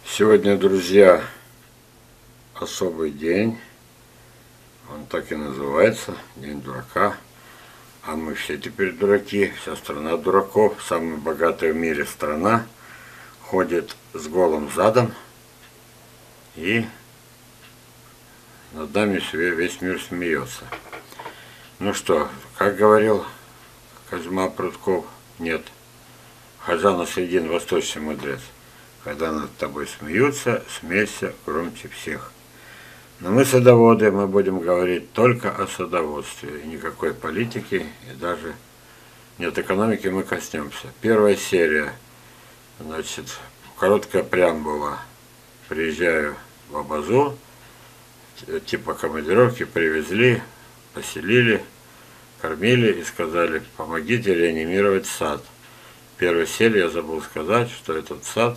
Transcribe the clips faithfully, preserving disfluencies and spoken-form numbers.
Сегодня, друзья, особый день. Он так и называется, День дурака. А мы все теперь дураки, вся страна дураков, самая богатая в мире страна, ходит с голым задом, и над нами весь мир смеется. Ну что, как говорил Козьма Прутков, нет, Хазана Средин, восточный мудрец. Когда над тобой смеются, смейся громче всех. Но мы садоводы, мы будем говорить только о садоводстве, и никакой политики, и даже нет экономики мы коснемся. Первая серия, значит, короткая преамбула. Приезжаю в Абазу, типа командировки, привезли, поселили, кормили и сказали: помогите реанимировать сад. В первой серии я забыл сказать, что этот сад,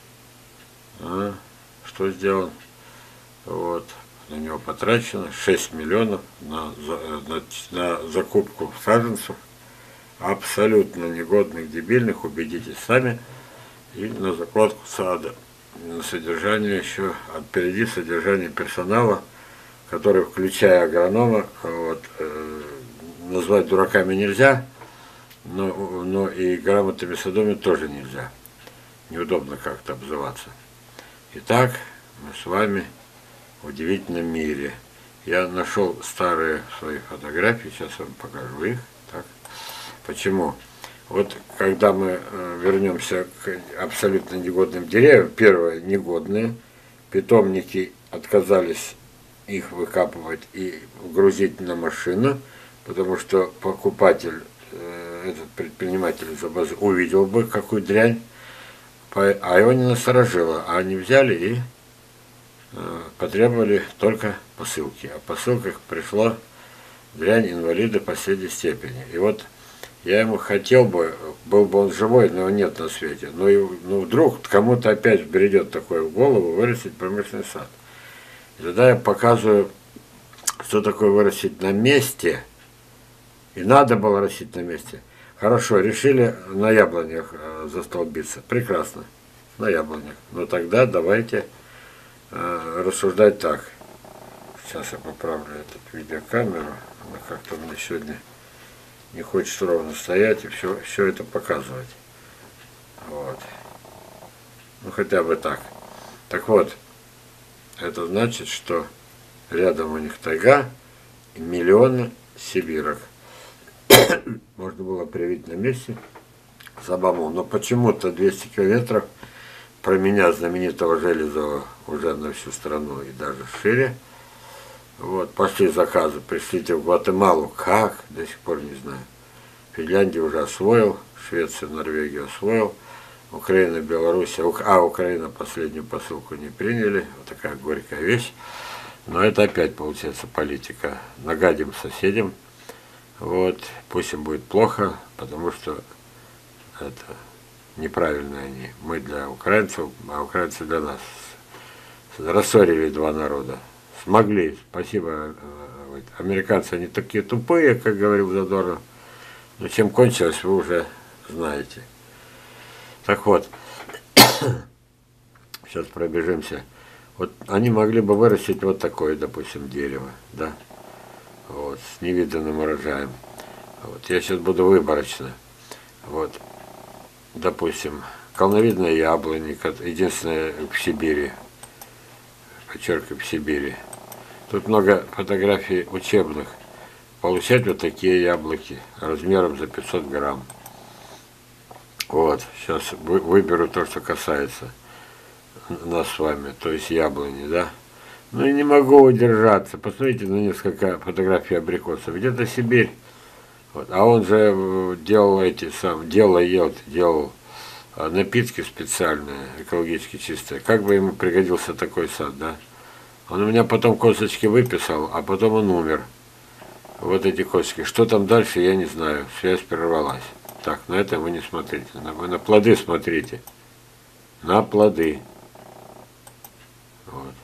а, что сделан, вот, на него потрачено шесть миллионов на, на, на закупку саженцев, абсолютно негодных, дебильных, убедитесь сами, и на закладку сада, на содержание еще, впереди содержание персонала, который, включая агронома, вот, э, назвать дураками нельзя, но, но и грамотными садовыми тоже нельзя. Неудобно как-то обзываться. Итак, мы с вами в удивительном мире. Я нашел старые свои фотографии, сейчас вам покажу их. Так. Почему? Вот когда мы э, вернемся к абсолютно негодным деревьям, первые негодные, питомники отказались их выкапывать и грузить на машину, потому что покупатель, э, этот предприниматель из Абазы увидел бы какую дрянь, а его не насторожило, а они взяли и э, потребовали только посылки. А в посылках пришла дрянь инвалида последней степени. И вот я ему хотел бы, был бы он живой, но его нет на свете, но и, ну, вдруг кому-то опять бредет такое в голову вырастить промышленный сад. И тогда я показываю, что такое вырастить на месте, и надо было растить на месте. Хорошо, решили на яблонях э, застолбиться. Прекрасно, на яблонях. Но тогда давайте э, рассуждать так. Сейчас я поправлю эту видеокамеру. Она как-то у меня сегодня не хочет ровно стоять и все, все это показывать. Вот. Ну, хотя бы так. Так вот, это значит, что рядом у них тайга и миллионы сибирок. Можно было привить на месте Сабаму, но почему-то двести километров про меня, знаменитого Железова, уже на всю страну и даже шире. Вот, пошли заказы, пришлите в Гватемалу, как, до сих пор не знаю. Финляндию уже освоил, Швеция, Норвегию освоил, Украина, Белоруссия, а Украина последнюю посылку не приняли, вот такая горькая вещь. Но это опять получается политика, нагадим соседям. Вот, пусть им будет плохо, потому что это неправильно они. Мы для украинцев, а украинцы для нас. Рассорили два народа. Смогли, спасибо. Американцы, они такие тупые, как говорил Задорнов. Но чем кончилось, вы уже знаете. Так вот, сейчас пробежимся. Вот они могли бы вырастить вот такое, допустим, дерево, да? Вот, с невиданным урожаем. Вот, я сейчас буду выборочно. Вот, допустим, колновидные яблони, единственное в Сибири, подчеркиваю, в Сибири. Тут много фотографий учебных. Получать вот такие яблоки размером за пятьсот грамм. Вот, сейчас выберу то, что касается нас с вами, то есть яблони, да? Ну и не могу удержаться. Посмотрите на несколько фотографий абрикосов. Где-то Сибирь. Вот. А он же делал эти сам, делает, делал напитки специальные, экологически чистые. Как бы ему пригодился такой сад, да? Он у меня потом косточки выписал, а потом он умер. Вот эти косточки. Что там дальше, я не знаю. Связь прервалась. Так, на это вы не смотрите. Вы на плоды смотрите. На плоды. Вот.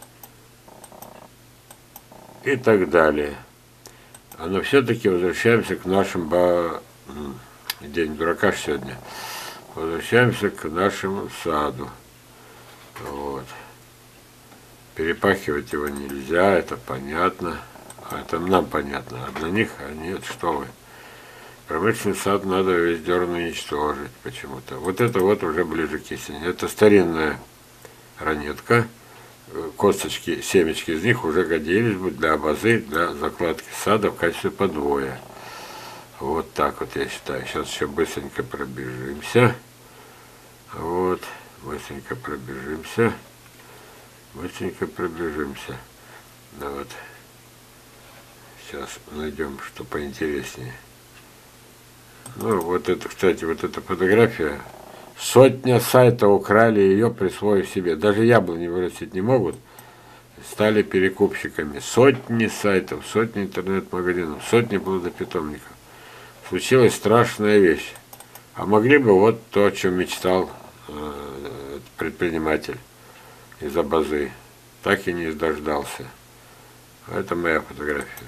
И так далее. Но все-таки возвращаемся к нашим ба... День дурака сегодня. Возвращаемся к нашему саду. Вот. Перепахивать его нельзя, это понятно. А это нам понятно. А для них, а нет, что вы. Промышленный сад надо весь дерн уничтожить почему-то. Вот это вот уже ближе к истине. Это старинная ранетка. Косточки, семечки из них уже годились бы для базы, для закладки сада в качестве подвоя. Вот так вот я считаю. Сейчас еще быстренько пробежимся. Вот, быстренько пробежимся. Быстренько пробежимся. Да вот. Сейчас найдем что поинтереснее. Ну, вот это, кстати, вот эта фотография. Сотня сайтов украли ее, присвоив себе. Даже яблони вырастить не могут. Стали перекупщиками. Сотни сайтов, сотни интернет-магазинов, сотни плодопитомников. Случилась страшная вещь. А могли бы вот то, о чем мечтал э, предприниматель из-за базы. Так и не дождался. Это моя фотография.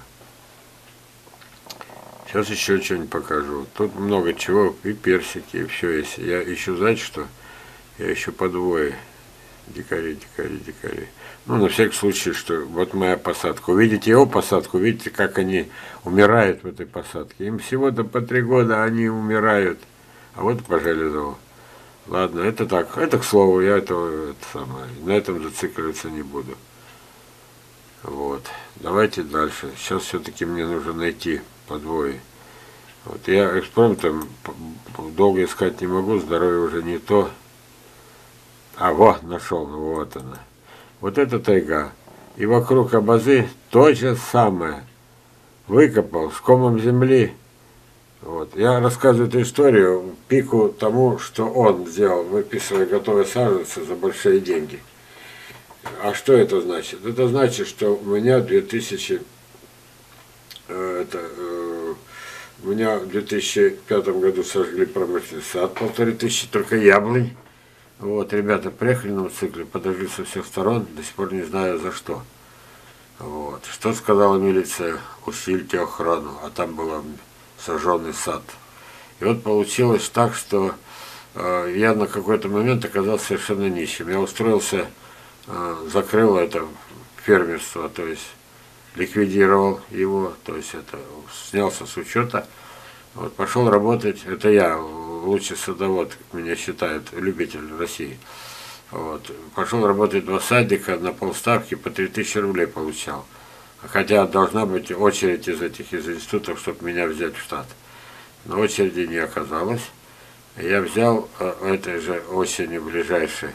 Сейчас еще что-нибудь покажу. Тут много чего, и персики, и все есть. Я ищу, знаете что? Я ищу подвои. Дикари, дикари, дикари. Ну, на всякий случай, что вот моя посадка. Увидите его посадку, видите, как они умирают в этой посадке. Им всего-то по три года они умирают. А вот пожалезал. Ладно, это так. Это к слову, я этого это самое, на этом зацикливаться не буду. Вот. Давайте дальше. Сейчас все-таки мне нужно найти подвои. Вот я экспромтом долго искать не могу, здоровье уже не то. А, вот, нашел, вот она. Вот это тайга. И вокруг абазы то же самое. Выкопал с комом земли. Вот. Я рассказываю эту историю пику тому, что он сделал, выписывая готовые саженцы за большие деньги. А что это значит? Это значит, что у меня в две тысячи это, э, у меня в две тысячи пятом году сожгли промышленный сад, полторы тысячи только яблонь. Вот, ребята приехали на мотоцикле, подожгли со всех сторон, до сих пор не знаю за что. Вот. Что сказала милиция? Усильте охрану, а там был сожженный сад. И вот получилось так, что э, я на какой-то момент оказался совершенно нищим. Я устроился, э, закрыл это фермерство, то есть ликвидировал его, то есть это снялся с учета, вот, пошел работать, это я, лучший садовод, как меня считают, любитель России, вот, пошел работать в два садика на полставки, по три тысячи рублей получал, хотя должна быть очередь из этих из институтов, чтобы меня взять в штат, но очереди не оказалось, я взял этой же осенью ближайшей,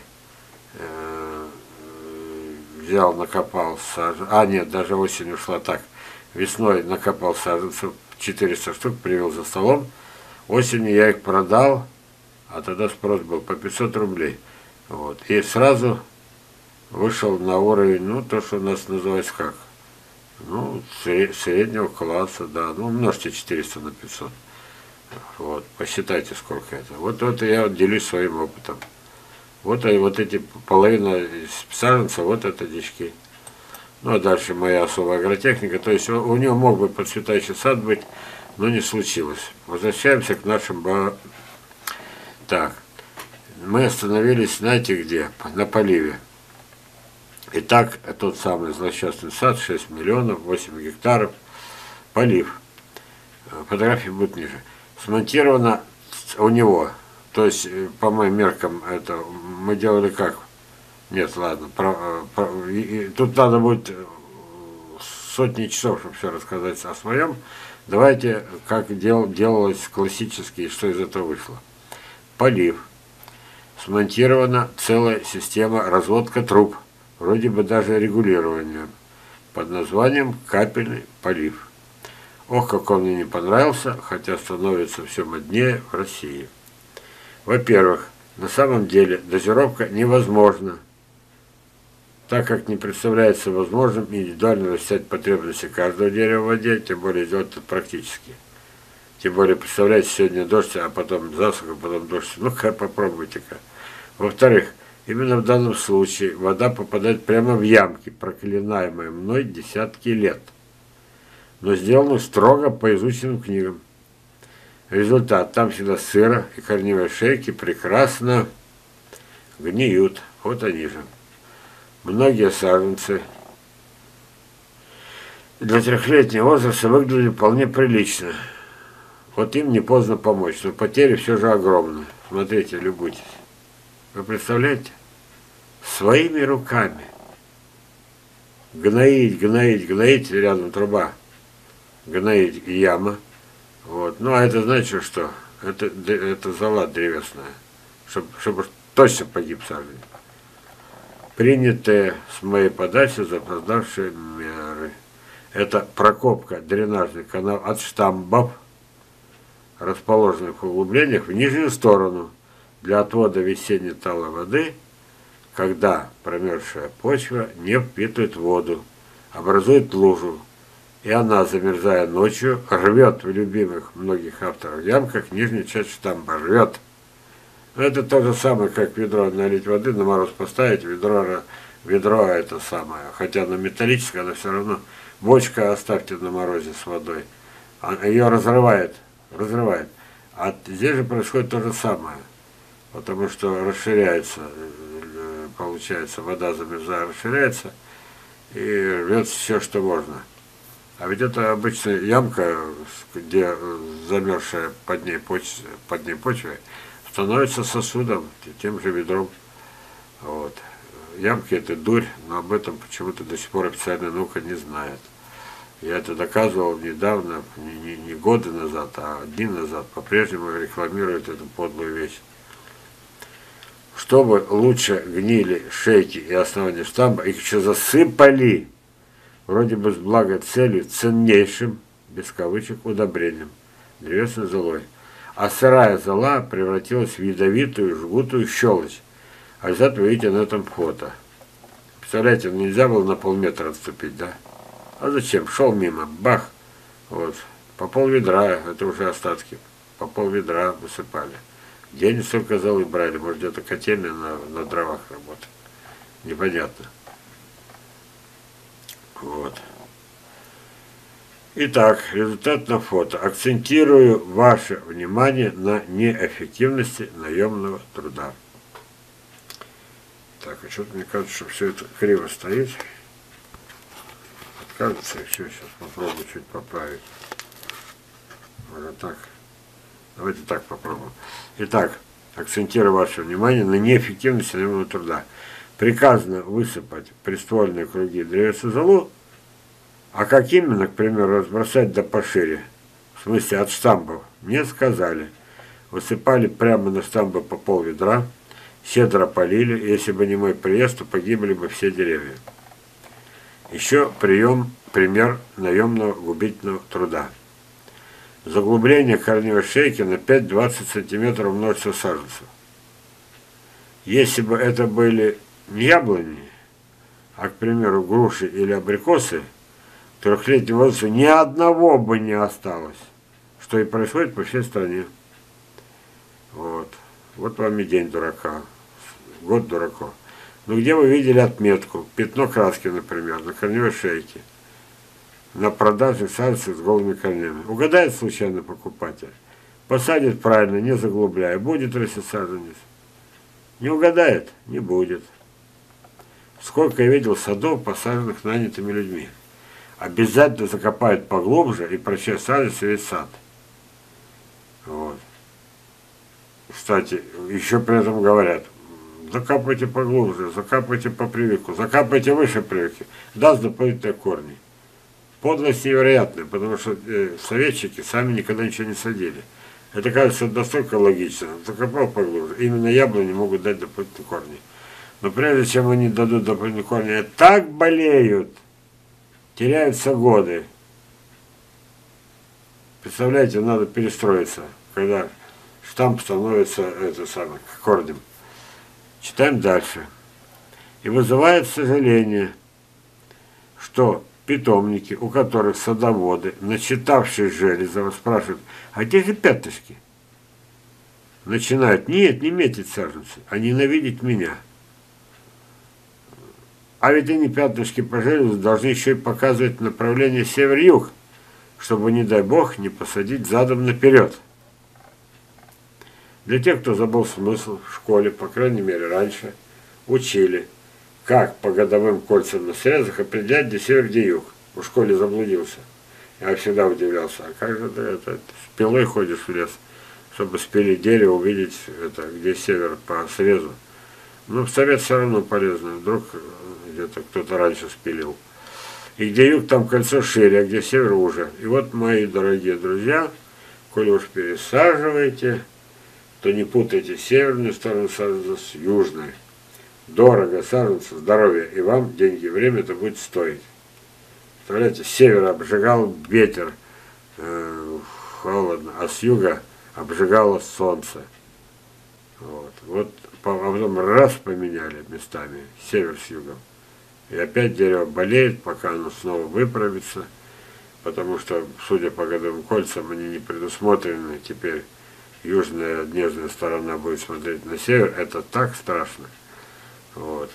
взял, накопал саженцев, а нет, даже осень ушла так, весной накопал саженцев, четыреста штук, привел за столом, осенью я их продал, а тогда спрос был по пятьсот рублей, вот, и сразу вышел на уровень, ну, то, что у нас называется как, ну, среднего класса, да, ну, умножьте четыреста на пятьсот, вот, посчитайте, сколько это, вот, вот я делюсь своим опытом. Вот, и вот эти половина саженца, вот это дички. Ну, а дальше моя особая агротехника. То есть у, у него мог бы процветающий сад быть, но не случилось. Возвращаемся к нашим... Ба... Так, мы остановились, знаете где? На поливе. Итак, тот самый злосчастный сад, шесть миллионов, восемь гектаров, полив. Фотографии будут ниже. Смонтировано у него... То есть, по моим меркам, это мы делали как? Нет, ладно. Про, про, и, и, тут надо будет сотни часов, чтобы все рассказать о своем. Давайте, как дел, делалось классически, и что из этого вышло. Полив. Смонтирована целая система разводка труб. Вроде бы даже регулирование. Под названием капельный полив. Ох, как он мне не понравился, хотя становится все моднее в России. Во-первых, на самом деле дозировка невозможна, так как не представляется возможным индивидуально рассчитать потребности каждого дерева в воде, тем более сделать это практически. Тем более, представляете, сегодня дождь, а потом засуха, потом дождь. Ну-ка, попробуйте-ка. Во-вторых, именно в данном случае вода попадает прямо в ямки, проклинаемые мной десятки лет, но сделаны строго по изученным книгам. Результат. Там всегда сыро, и корневые шейки прекрасно гниют. Вот они же. Многие саженцы для трехлетнего возраста выглядели вполне прилично. Вот им не поздно помочь, но потери все же огромны. Смотрите, любуйтесь. Вы представляете? Своими руками. Гноить, гноить, гноить, рядом труба. Гноить яма. Вот. Ну, а это значит, что? Это, это зола древесная. Чтобы, чтобы точно погиб саженец. Принятые с моей подачи запоздавшие меры. Это прокопка дренажных каналов от штамбов, расположенных в углублениях в нижнюю сторону, для отвода весенней талой воды, когда промерзшая почва не впитывает воду, образует лужу, и она, замерзая ночью, рвет в любимых многих авторов ямках нижнюю часть штамба, рвет. Это то же самое, как ведро налить воды, на мороз поставить, ведро, ведро это самое, хотя оно металлическое, но все равно, бочка оставьте на морозе с водой, ее разрывает, разрывает. А здесь же происходит то же самое, потому что расширяется, получается, вода замерзая, расширяется и рвет все, что можно. А ведь это обычная ямка, где замерзшая под ней, поч... под ней почва становится сосудом, тем же ведром. Вот. Ямки это дурь, но об этом почему-то до сих пор официальная наука не знает. Я это доказывал недавно, не, не, не годы назад, а дни назад, по-прежнему рекламируют эту подлую вещь. Чтобы лучше гнили шейки и основания штамба, их еще засыпали, вроде бы с благой целью, ценнейшим, без кавычек, удобрением, древесной золой. А сырая зола превратилась в ядовитую, жгутую щелочь. А результат вы видите на этом фото. Представляете, нельзя было на полметра отступить, да? А зачем? Шел мимо, бах, вот, по пол ведра, это уже остатки, по пол ведра высыпали. Где они столько золы брали? Может, где-то котельная на, на дровах работает. Непонятно. Вот. Итак, результат на фото. Акцентирую ваше внимание на неэффективности наемного труда. Так, а что-то мне кажется, что все это криво стоит. Откажется и все. Сейчас попробую чуть поправить. Может так. Давайте так попробуем. Итак, акцентирую ваше внимание на неэффективности наемного труда. Приказано высыпать приствольные круги древесную золу, а как именно, к примеру, разбросать да пошире, в смысле от штамбов, мне сказали. Высыпали прямо на штамбы по пол ведра, щедро полили, и если бы не мой приезд, то погибли бы все деревья. Еще прием, пример наемного губительного труда. Заглубление корневой шейки на пять-двадцать сантиметров множества саженцев. Если бы это были не яблони, а, к примеру, груши или абрикосы, трехлетнего возраста ни одного бы не осталось, что и происходит по всей стране. Вот. Вот вам и день дурака, год дураков. Ну где вы видели отметку, пятно краски, например, на корневой шейке, на продаже саженцев с голыми корнями? Угадает случайно покупатель, посадит правильно, не заглубляя, будет расти саженец? Не угадает? Не будет. Сколько я видел садов, посаженных нанятыми людьми. Обязательно закопают поглубже и прочесть саженец весь сад. Вот. Кстати, еще при этом говорят, закапывайте поглубже, закапывайте по прививку, закапывайте выше прививки, даст дополнительные корни. Подлость невероятная, потому что э, советчики сами никогда ничего не садили. Это кажется настолько логично. Закопал поглубже. Именно яблони могут дать дополнительные корни. Но прежде чем они дадут дополнительные корни, они так болеют, теряются годы. Представляете, надо перестроиться, когда штамп становится это самое, корнем. Читаем дальше. И вызывает сожаление, что питомники, у которых садоводы, начитавшие Железова, спрашивают, а где же пятнышки? Начинают, нет, не метить саженцы, а ненавидеть меня. А ведь они пятнышки по Железу должны еще и показывать направление север-юг, чтобы, не дай бог, не посадить задом наперед. Для тех, кто забыл смысл в школе, по крайней мере раньше, учили, как по годовым кольцам на срезах определять, где север, где юг. В школе заблудился. Я всегда удивлялся, а как же ты это, с пилой ходишь в лес, чтобы спилить дерево, увидеть, это, где север по срезу. Ну, совет все равно полезный, вдруг где-то кто-то раньше спилил. И где юг, там кольцо шире, а где север уже. И вот, мои дорогие друзья, коли уж пересаживаете, то не путайте северную сторону саженца с южной. Дорого саженца, здоровье, и вам деньги, время это будет стоить. Представляете, с севера обжигал ветер, э, холодно, а с юга обжигало солнце. Вот, вот, а потом раз поменяли местами, север с югом. И опять дерево болеет, пока оно снова выправится, потому что, судя по годовым кольцам, они не предусмотрены. Теперь южная нежная сторона будет смотреть на север. Это так страшно. Вот.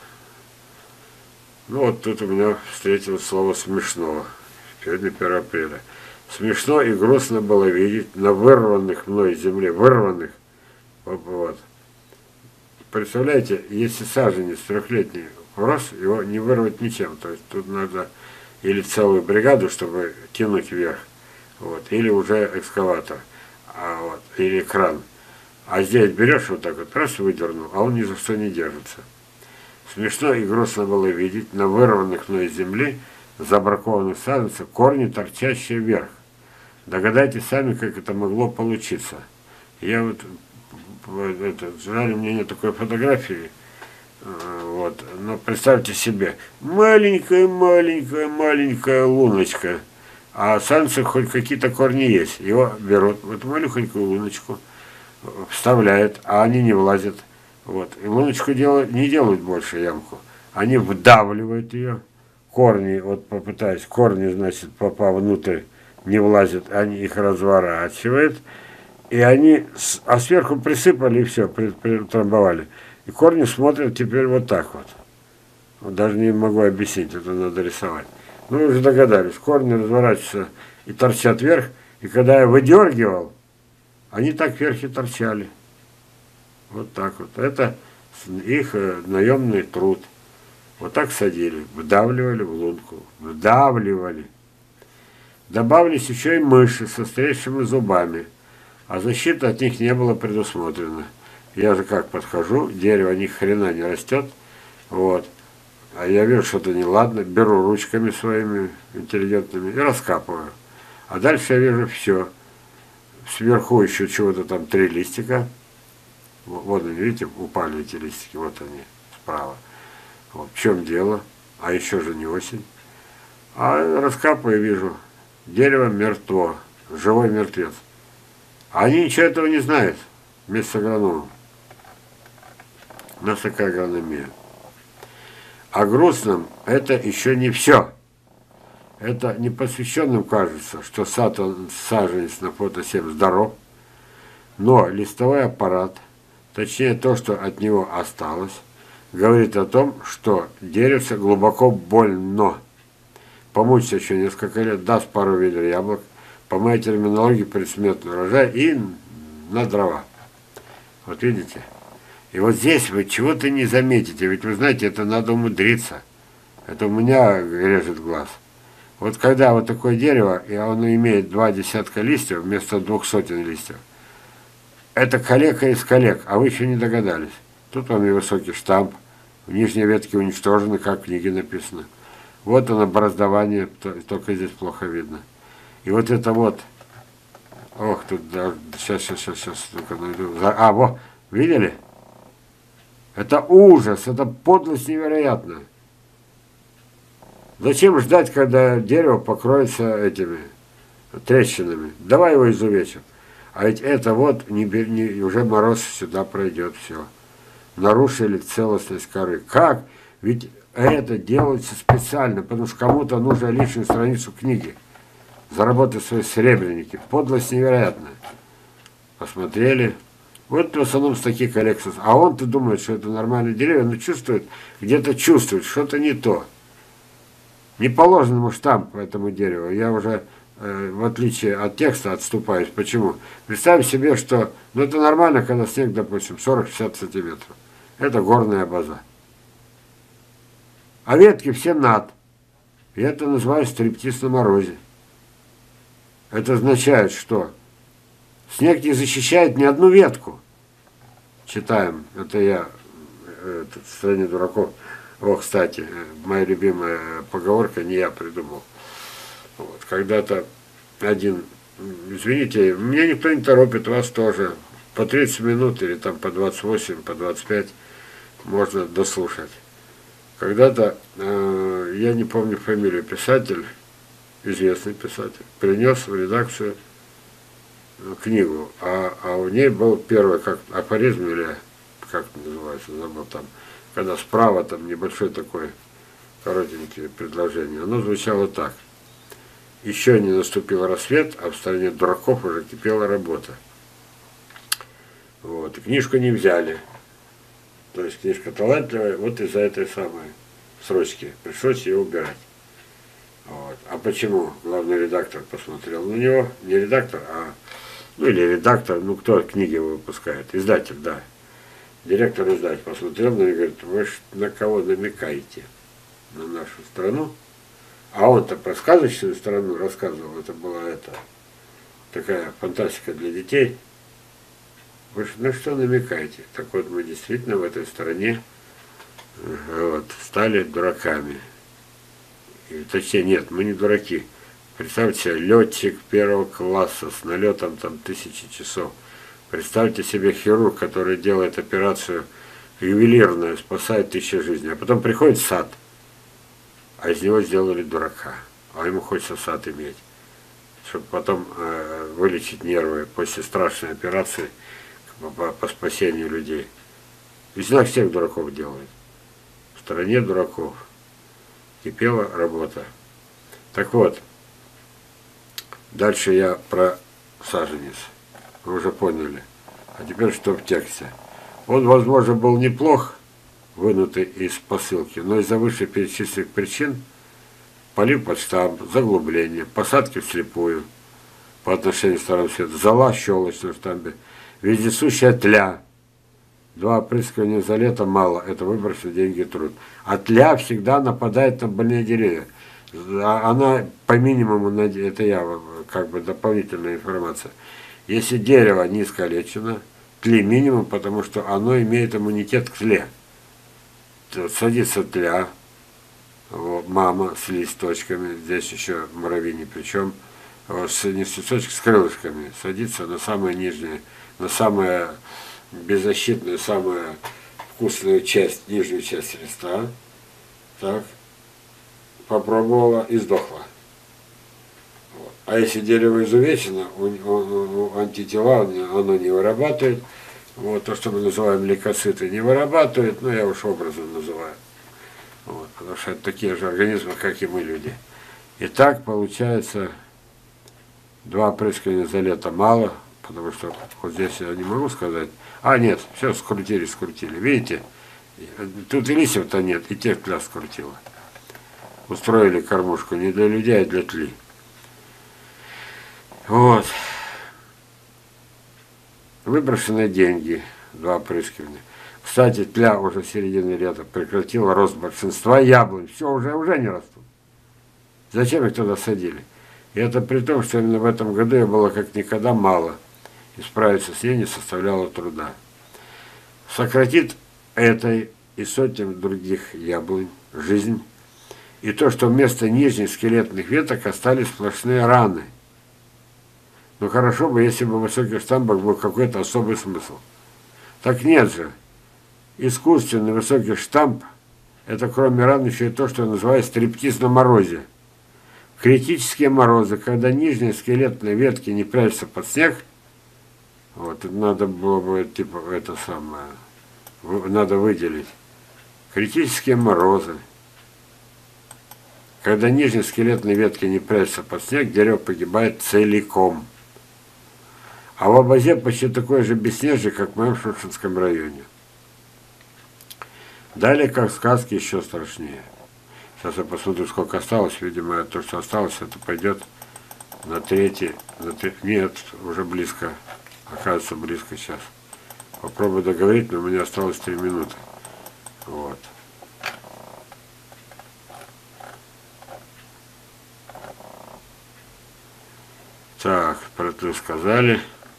Ну вот тут у меня встретилось слово «смешно». Сегодня первое апреля. Смешно и грустно было видеть на вырванных мной земле, вырванных, вот. Представляете, если саженец трехлетний рос, его не вырвать ничем. То есть тут надо или целую бригаду, чтобы тянуть вверх, вот, или уже экскаватор, а, вот, или кран. А здесь берешь вот так вот, раз выдернул, а он ни за что не держится. Смешно и грустно было видеть на вырванных мной земли забракованных саженцев корни, торчащие вверх. Догадайтесь сами, как это могло получиться. Я вот, это, жаль, у меня нет такой фотографии, вот, но представьте себе, маленькая-маленькая-маленькая луночка, а саженцы хоть какие-то корни есть. Его берут, вот маленькую луночку, вставляют, а они не влазят. Вот. И луночку делают, не делают больше ямку. Они вдавливают ее, корни, вот попытаясь, корни, значит, попав внутрь, не влазят, они их разворачивают, и они, а сверху присыпали и все, притрамбовали. И корни смотрят теперь вот так вот. Вот даже не могу объяснить, это надо рисовать. Ну, вы уже догадались, корни разворачиваются и торчат вверх, и когда я выдергивал, они так вверх и торчали. Вот так вот. Это их э, наемный труд. Вот так садили, вдавливали в лунку, вдавливали. Добавились еще и мыши со острейшими зубами, а защита от них не была предусмотрена. Я же как подхожу, дерево ни хрена не растет, вот. А я вижу, что-то неладно, беру ручками своими интеллигентными и раскапываю. А дальше я вижу все. Сверху еще чего-то там три листика. Вот они, видите, упали эти листики, вот они, справа. Вот, в чем дело? А еще же не осень. А раскапываю, вижу, дерево мертво, живой мертвец. А они ничего этого не знают, вместе с агрономом. У нас такая агрономия. А грустным это еще не все. Это непосвященным кажется, что сад, он, саженец на фото семь здоров, но листовой аппарат, точнее то, что от него осталось, говорит о том, что деревце глубоко больно. Помучится еще несколько лет, даст пару ведер яблок, по моей терминологии предсмертный урожай и на дрова. Вот видите? И вот здесь вы чего-то не заметите, ведь вы знаете, это надо умудриться. Это у меня режет глаз. Вот когда вот такое дерево, и оно имеет два десятка листьев вместо двух сотен листьев, это калека из коллег, а вы еще не догадались. Тут вам и высокий штамп, в нижней ветке уничтожены, как в книге написано. Вот оно, бороздование, только здесь плохо видно. И вот это вот, ох, тут, да, сейчас, сейчас, сейчас, сейчас, только найду. А, во, видели? Это ужас, это подлость невероятная. Зачем ждать, когда дерево покроется этими трещинами? Давай его изувечим. А ведь это вот, не, не, уже мороз сюда пройдет, все. Нарушили целостность коры. Как? Ведь это делается специально, потому что кому-то нужно лишнюю страницу книги. Заработать свои серебряники. Подлость невероятная. Посмотрели. Вот в основном с таких коллекций. А он-то думает, что это нормальные деревья, но чувствует, где-то чувствует, что-то не то. Не положен ему штамп этому дереву. Я уже, э, в отличие от текста, отступаюсь. Почему? Представим себе, что, ну это нормально, когда снег, допустим, сорок-шестьдесят сантиметров. Это горная база. а ветки все над. И это называется стриптиз на морозе. Это означает, что снег не защищает ни одну ветку. Читаем, это я, это, в «Стране дураков». О, кстати, моя любимая поговорка, не я придумал. Вот, когда-то один, извините, меня никто не торопит, вас тоже. По тридцать минут или там по двадцать восемь, по двадцать пять можно дослушать. Когда-то, э, я не помню фамилию, писатель, известный писатель, принес в редакцию книгу, а, а у ней был первый, как афоризм, или как называется, забыл там, когда справа там небольшое такое коротенькое предложение. Оно звучало так. Еще не наступил рассвет, а в стране дураков уже кипела работа. Вот. И книжку не взяли. То есть книжка талантливая, вот из-за этой самой срочки пришлось ее убирать. Вот. А почему? Главный редактор посмотрел на него, не редактор, а, ну или редактор, ну кто книги выпускает, издатель, да. Директор издатель посмотрел на него и говорит, вы ж на кого намекаете? На нашу страну? А он-то про сказочную страну рассказывал, это была это, такая фантастика для детей. Вы же на что намекаете? Так вот, мы действительно в этой стране вот, стали дураками. И, точнее, нет, мы не дураки. Представьте себе, летчик первого класса с налетом там тысячи часов. Представьте себе хирург, который делает операцию ювелирную, спасает тысячи жизней. А потом приходит сад, а из него сделали дурака. А ему хочется сад иметь, чтобы потом э, вылечить нервы после страшной операции по, по спасению людей. Ведь знак всех дураков делает. В стране дураков кипела работа. Так вот, дальше я про саженец. Вы уже поняли. А теперь что в тексте? Он, возможно, был неплох, вынутый из посылки, но из-за вышеперечисленных причин полив под штамп, заглубление, посадки вслепую по отношению к Старому Свету, зола щелочь на штампе, вездесущая тля. Два опрыскивания за лето мало, это выбросить деньги и труд. А тля всегда нападает на больные деревья. Она по минимуму, это я как бы дополнительная информация. Если дерево не искалечено, тли минимум, потому что оно имеет иммунитет к тле. Садится тля, вот, мама с листочками, здесь еще муравьи, причем вот, с, не с листочками, с крылышками, садится на самое нижнее, на самое беззащитную, самую вкусную часть, нижнюю часть листа, так, попробовала и сдохла. Вот. А если дерево изувечено, у, у, у антитела оно не вырабатывает, вот, то, что мы называем лейкоциты, не вырабатывает, ну, я уж образно называю. Вот, потому что это такие же организмы, как и мы, люди. И так получается, два опрыскивания за лето мало, потому что вот здесь я не могу сказать. А, нет, все, скрутили, скрутили. Видите, тут и листьев-то нет, и тех тля скрутила. Устроили кормушку не для людей, а для тли. Вот. Выброшенные деньги, два опрыскивания. Кстати, тля уже в середине лета прекратила рост большинства яблонь. Все, уже, уже не растут. Зачем их туда садили? И это при том, что именно в этом году я было как никогда мало. И справиться с ней не составляло труда. Сократит этой и сотен других яблонь жизнь. И то, что вместо нижних скелетных веток остались сплошные раны. Но хорошо бы, если бы в высоких штамбах был какой-то особый смысл. Так нет же. Искусственный высокий штамп – это кроме ран еще и то, что называется стриптиз на морозе. Критические морозы, когда нижние скелетные ветки не прячутся под снег, вот, надо было бы, типа, это самое, надо выделить. Критические морозы. Когда нижние скелетные ветки не прячутся под снег, дерево погибает целиком. А в Абазе почти такое же бесснежье, как в моем Шушинском районе. Далее, как в сказке, еще страшнее. Сейчас я посмотрю, сколько осталось. Видимо, то, что осталось, это пойдет на третий. На треть... Нет, уже близко. Оказывается, близко сейчас. Попробую договорить, но у меня осталось три минуты. Вот. Так, про это сказали.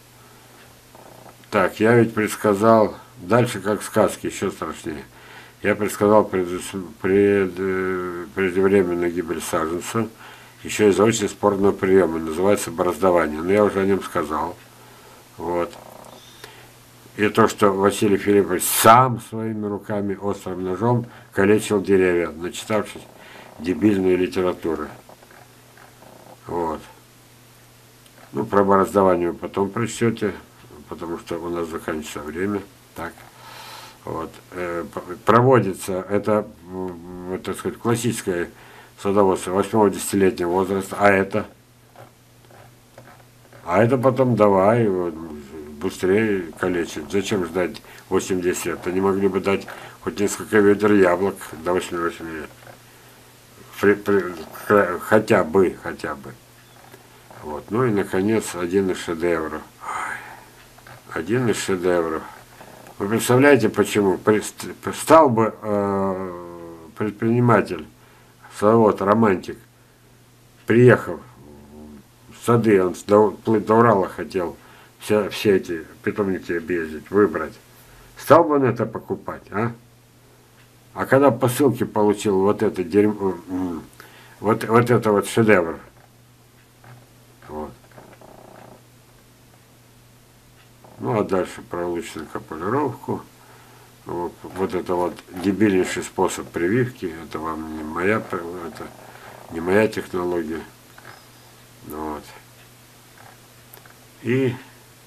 Так, я ведь предсказал, дальше как сказки, еще страшнее. Я предсказал пред, пред, преждевременную гибель саженца, еще из очень спорного приема, называется бороздование. Но я уже о нем сказал. Вот. И то, что Василий Филиппович сам своими руками острым ножом калечил деревья, начитавшись дебильной литературы. Вот. Ну, про бороздование вы потом прочтете, потому что у нас заканчивается время. Так. Вот. Проводится, это, так сказать, классическое садоводство восьмого-десятилетнего возраста, а это? А это потом давай, вот, быстрее калечить. Зачем ждать восемьдесят лет? Они могли бы дать хоть несколько ведер яблок до восьми-восьми лет. При, при, хотя бы, хотя бы. Вот. Ну и, наконец, один из шедевров. Один из шедевров. Вы представляете, почему? Стал бы э, предприниматель, садовод, романтик, приехав в сады, он вплоть до Урала хотел все, все эти питомники объездить, выбрать. Стал бы он это покупать, а? А когда по ссылке получил вот это дерьмо, вот, вот это вот шедевр, вот. Ну а дальше про лучную полировку. Вот, вот это вот дебильнейший способ прививки. Это вам не моя, это не моя технология. Вот. И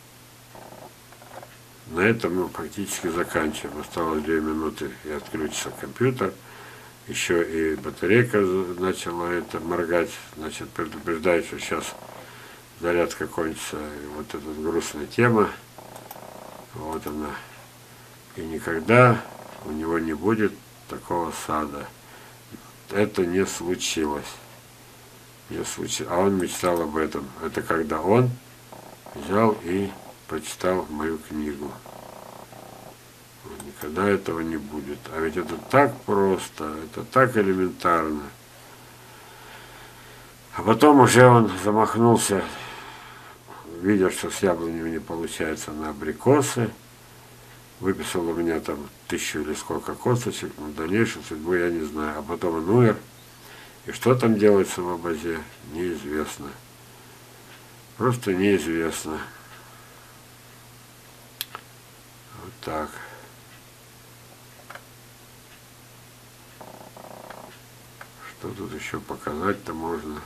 на этом мы практически заканчиваем. Осталось две минуты и отключится компьютер. Еще и батарейка начала это моргать. Значит, предупреждает, что сейчас зарядка кончится. И вот эта грустная тема. Вот она. И никогда у него не будет такого сада. Это не случилось. Не случилось. А он мечтал об этом. Это когда он взял и прочитал мою книгу. Никогда этого не будет. А ведь это так просто, это так элементарно. А потом уже он замахнулся, видя, что с яблонями не получается, на абрикосы. Выписал у меня там тысячу или сколько косточек, но дальнейшую судьбу я не знаю. А потом он умер. И что там делается в обозе, неизвестно. Просто неизвестно. Вот так. Что тут еще показать-то можно?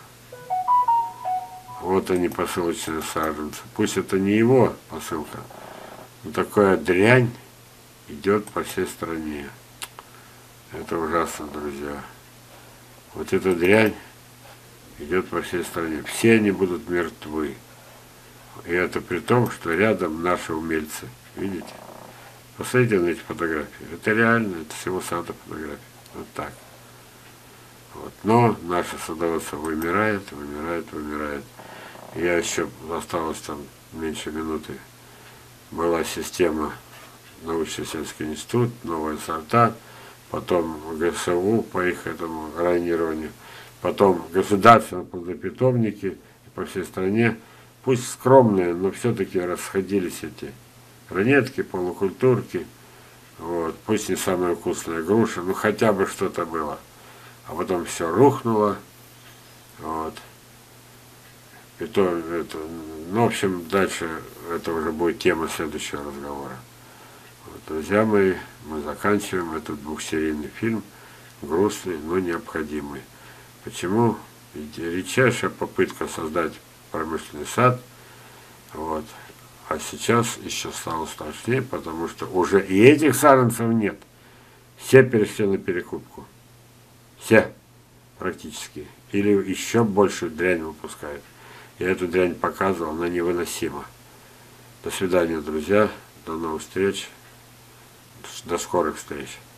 Вот они, посылочные саженцы. Пусть это не его посылка, но такая дрянь идет по всей стране. Это ужасно, друзья. Вот эта дрянь идет по всей стране. Все они будут мертвы. И это при том, что рядом наши умельцы. Видите? Посмотрите на эти фотографии. Это реально, это всего сада фотографии. Вот так. Вот. Но наше садоводство вымирает, вымирает, вымирает. Я еще осталось там меньше минуты. Была система научно-сельский институт, новые сорта, потом ГСУ по их этому ранированию, потом государственные плодопитомники по всей стране. Пусть скромные, но все-таки расходились эти ранетки, полукультурки. Вот. Пусть не самая вкусная груша, но хотя бы что-то было. А потом все рухнуло. Вот. И то, это, ну, в общем, дальше это уже будет тема следующего разговора. Вот, друзья мои, мы заканчиваем этот двухсерийный фильм, грустный, но необходимый. Почему? Ведь редчайшая попытка создать промышленный сад, вот. А сейчас еще стало страшнее, потому что уже и этих саженцев нет. Все перешли на перекупку. Все практически. Или еще большую дрянь выпускают. Я эту дрянь показывал, она невыносима. До свидания, друзья. До новых встреч. До скорых встреч.